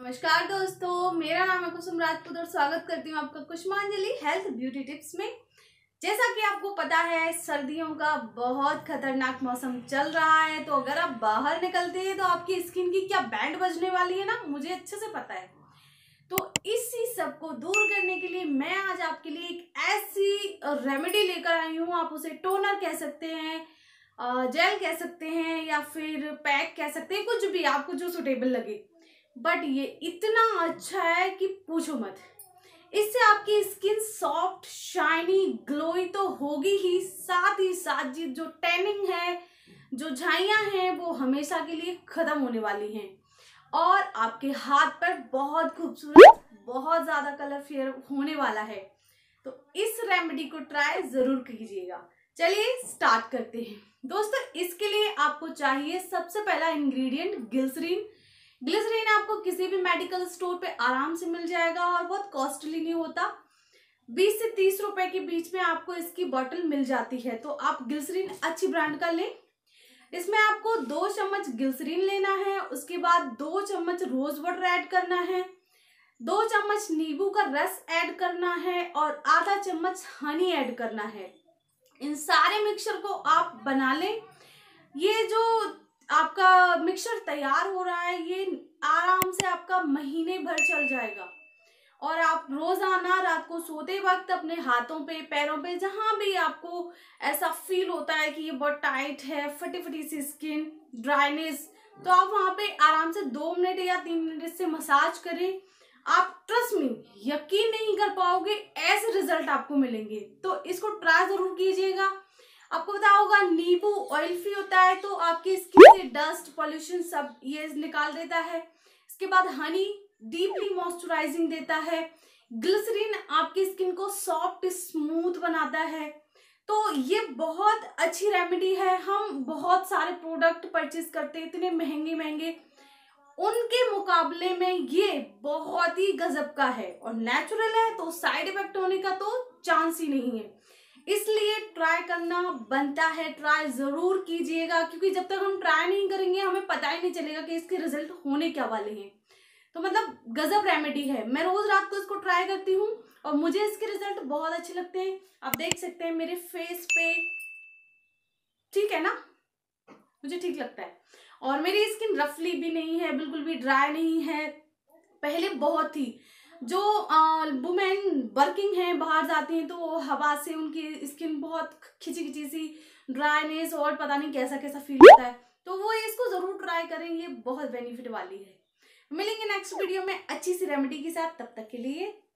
नमस्कार दोस्तों, मेरा नाम है कुसुम राजपूत और स्वागत करती हूँ आपका कुसुमांजलि हेल्थ ब्यूटी टिप्स में। जैसा कि आपको पता है, सर्दियों का बहुत खतरनाक मौसम चल रहा है, तो अगर आप बाहर निकलते हैं तो आपकी स्किन की क्या बैंड बजने वाली है ना, मुझे अच्छे से पता है। तो इसी सब को दूर करने के लिए मैं आज आपके लिए एक ऐसी रेमेडी लेकर आई हूँ। आप उसे टोनर कह सकते हैं, जेल कह सकते हैं, या फिर पैक कह सकते हैं, कुछ भी आपको जो सुटेबल लगे। बट ये इतना अच्छा है कि पूछो मत। इससे आपकी स्किन सॉफ्ट, शाइनी, ग्लोई तो होगी ही साथ जो टैनिंग है, जो झाइयां हैं, वो हमेशा के लिए खत्म होने वाली हैं। और आपके हाथ पर बहुत खूबसूरत, बहुत ज्यादा कलर फेयर होने वाला है। तो इस रेमेडी को ट्राई जरूर कीजिएगा। चलिए स्टार्ट करते हैं दोस्तों। इसके लिए आपको चाहिए सबसे पहला इंग्रेडिएंट ग्लिसरीन। ग्लिसरीन आपको किसी भी मेडिकल स्टोर पे आराम से मिल जाएगा और बहुत कॉस्टली नहीं होता। 20 से 30 रुपए के बीच में आपको इसकी बॉटल मिल जाती है। तो आप ग्लिसरीन अच्छी ब्रांड का लें। इसमें आपको 2 चम्मच ग्लिसरीन लेना है, उसके बाद 2 चम्मच रोज वाटर ऐड करना है, 2 चम्मच नींबू का रस ऐड करना है और आधा चम्मच हनी ऐड करना है। इन सारे मिक्सचर को आप बना लें। ये जो आपका मिक्सचर तैयार हो रहा है, ये आराम से आपका महीने भर चल जाएगा। और आप रोजाना रात को सोते वक्त अपने हाथों पे, पैरों पे, जहां भी आपको ऐसा फील होता है कि ये बहुत टाइट है, फटी फटी सी स्किन, ड्राइनेस, तो आप वहां पे आराम से 2 मिनट या 3 मिनट से मसाज करें। आप ट्रस्ट मी, यकीन नहीं कर पाओगे, ऐसे रिजल्ट आपको मिलेंगे। तो इसको ट्राई जरूर कीजिएगा। आपको पता होगा, नींबू ऑयल फ्री होता है, तो आपकी स्किन से डस्ट, पॉल्यूशन सब ये निकाल देता है। इसके बाद हनी डीपली मॉइस्चराइजिंग देता है। ग्लिसरीन आपकी स्किन को सॉफ्ट, स्मूथ बनाता है। तो ये बहुत अच्छी रेमेडी है। हम बहुत सारे प्रोडक्ट परचेज करते हैं, इतने महंगे महंगे, उनके मुकाबले में ये बहुत ही गजब का है और नेचुरल है, तो साइड इफेक्ट होने का तो चांस ही नहीं है। इसलिए ट्राई करना बनता है, ट्राई जरूर कीजिएगा, क्योंकि जब तक हम ट्राई नहीं करेंगे हमें पता ही नहीं चलेगा कि इसके रिजल्ट होने क्या वाले हैं। तो मतलब गजब रेमेडी है। मैं रोज रात को इसको ट्राई करती हूँ और मुझे इसके रिजल्ट बहुत अच्छे लगते हैं। आप देख सकते हैं मेरे फेस पे, ठीक है ना, मुझे ठीक लगता है। और मेरी स्किन रफली भी नहीं है, बिल्कुल भी ड्राई नहीं है। पहले बहुत थी, जो वुमेन वर्किंग हैं, बाहर जाती हैं, तो हवा से उनकी स्किन बहुत खिंची खिंची सी, ड्राइनेस और पता नहीं कैसा कैसा फील होता है। तो वो इसको जरूर ट्राई करें, ये बहुत बेनिफिट वाली है। मिलेंगे नेक्स्ट वीडियो में अच्छी सी रेमेडी के साथ, तब तक के लिए